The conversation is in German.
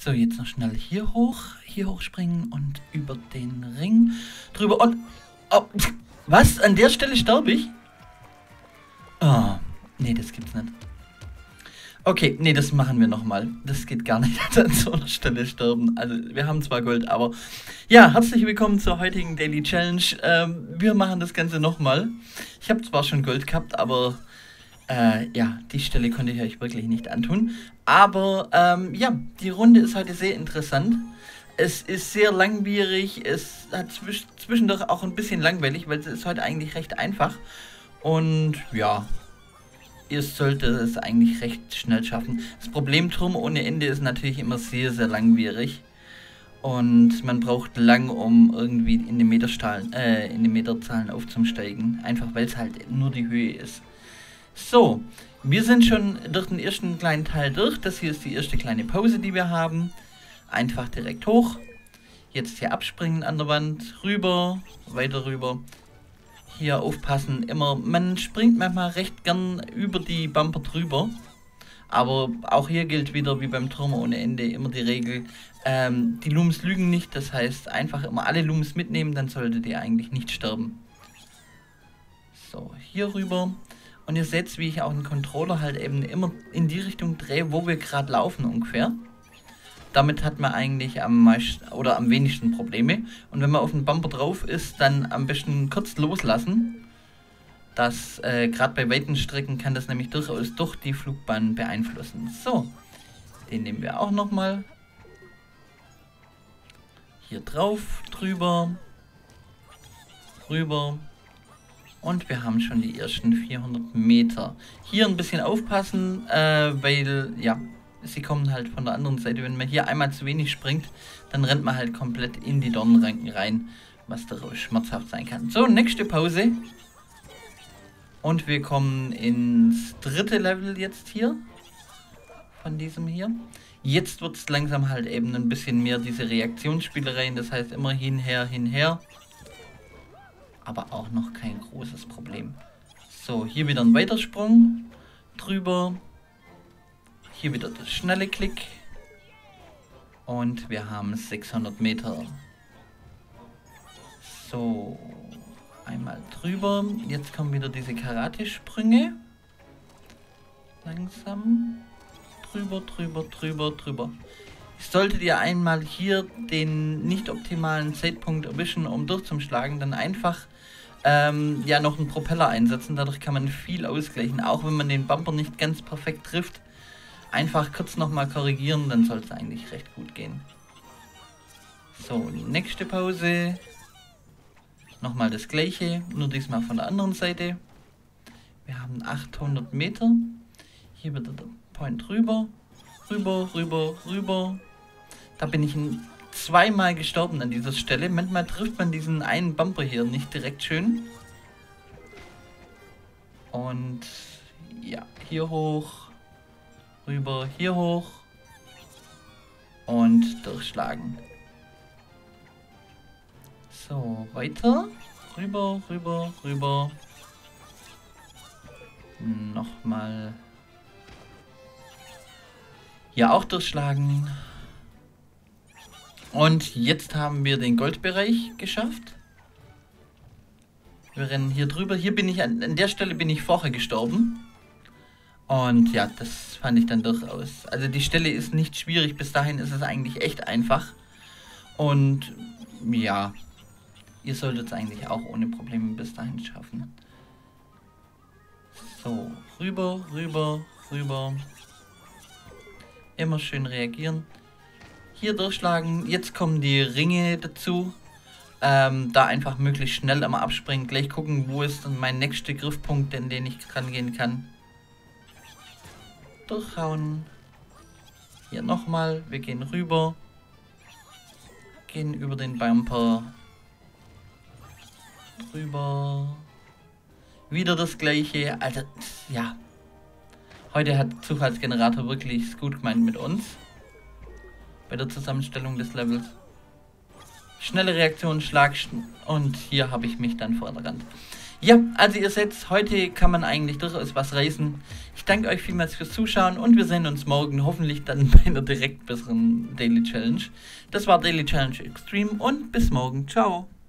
So, jetzt noch schnell hier hochspringen und über den Ring drüber und... Oh, was? An der Stelle sterbe ich? Oh, nee, das gibt's nicht. Okay, nee, das machen wir nochmal. Das geht gar nicht, an so einer Stelle sterben. Also, wir haben zwar Gold, aber... Ja, herzlich willkommen zur heutigen Daily Challenge. Wir machen das Ganze nochmal. Ich habe zwar schon Gold gehabt, aber... ja, die Stelle konnte ich euch wirklich nicht antun. Aber, ja, die Runde ist heute sehr interessant. Es ist sehr langwierig, es hat zwischendurch auch ein bisschen langweilig, weil es ist heute eigentlich recht einfach. Und, ja, ihr solltet es eigentlich recht schnell schaffen. Das Problem Turm ohne Ende ist natürlich immer sehr, sehr langwierig. Und man braucht lang, um irgendwie in die Meterzahlen aufzusteigen. Einfach weil es halt nur die Höhe ist. So, wir sind schon durch den ersten kleinen Teil durch. Das hier ist die erste kleine Pause, die wir haben. Einfach direkt hoch. Jetzt hier abspringen an der Wand. Rüber, weiter rüber. Hier aufpassen. Immer, man springt manchmal recht gern über die Bumper drüber. Aber auch hier gilt wieder wie beim Turm ohne Ende immer die Regel. Die Looms lügen nicht. Das heißt, einfach immer alle Looms mitnehmen, dann solltet ihr eigentlich nicht sterben. So, hier rüber. Und ihr seht, wie ich auch den Controller halt eben immer in die Richtung drehe, wo wir gerade laufen ungefähr. Damit hat man eigentlich am meisten oder am wenigsten Probleme. Und wenn man auf den Bumper drauf ist, dann am besten kurz loslassen. Das gerade bei weiten Strecken kann das nämlich durchaus durch die Flugbahn beeinflussen. So, den nehmen wir auch nochmal. Hier drauf, drüber, rüber. Und wir haben schon die ersten 400 Meter. Hier ein bisschen aufpassen, weil, ja, sie kommen halt von der anderen Seite. Wenn man hier einmal zu wenig springt, dann rennt man halt komplett in die Dornenranken rein, was daraus schmerzhaft sein kann. So, nächste Pause. Und wir kommen ins dritte Level jetzt hier. Von diesem hier. Jetzt wird es langsam halt eben ein bisschen mehr diese Reaktionsspielereien. Das heißt immer hinher. Aber auch noch kein großes Problem. So, hier wieder ein Weitersprung. Drüber. Hier wieder das schnelle Klick. Und wir haben 600 Meter. So. Einmal drüber. Jetzt kommen wieder diese Karate-Sprünge. Langsam. Drüber. Solltet ihr einmal hier den nicht optimalen Zeitpunkt erwischen, um durchzuschlagen, dann einfach ja noch einen Propeller einsetzen. Dadurch kann man viel ausgleichen. Auch wenn man den Bumper nicht ganz perfekt trifft. Einfach kurz nochmal korrigieren, dann soll es eigentlich recht gut gehen. So, nächste Pause. Nochmal das gleiche, nur diesmal von der anderen Seite. Wir haben 800 Meter. Hier wird der Point rüber. Rüber. Da bin ich zweimal gestorben an dieser Stelle. Manchmal trifft man diesen einen Bumper hier nicht direkt schön. Und ja, hier hoch. Rüber, hier hoch. Und durchschlagen. So, weiter. Rüber. Nochmal. Hier auch durchschlagen. Und jetzt haben wir den Goldbereich geschafft. Wir rennen hier drüber. Hier bin ich, an der Stelle bin ich vorher gestorben. Und ja, das fand ich dann durchaus. Also die Stelle ist nicht schwierig. Bis dahin ist es eigentlich echt einfach. Und ja, ihr solltet es eigentlich auch ohne Probleme bis dahin schaffen. So, rüber. Immer schön reagieren. Hier durchschlagen. Jetzt kommen die Ringe dazu. Da einfach möglichst schnell immer abspringen. Gleich gucken, wo ist dann mein nächster Griffpunkt, in den ich rangehen kann. Durchhauen. Hier nochmal. Wir gehen rüber. Gehen über den Bumper. Drüber. Wieder das gleiche. Alter, ja. Heute hat Zufallsgenerator wirklich gut gemeint mit uns. Bei der Zusammenstellung des Levels. Schnelle Reaktion, Schlag und hier habe ich mich dann verrannt. Ja, also ihr seht, heute kann man eigentlich durchaus was reißen. Ich danke euch vielmals fürs Zuschauen und wir sehen uns morgen hoffentlich dann bei einer direkt besseren Daily Challenge. Das war Daily Challenge Extreme und bis morgen. Ciao.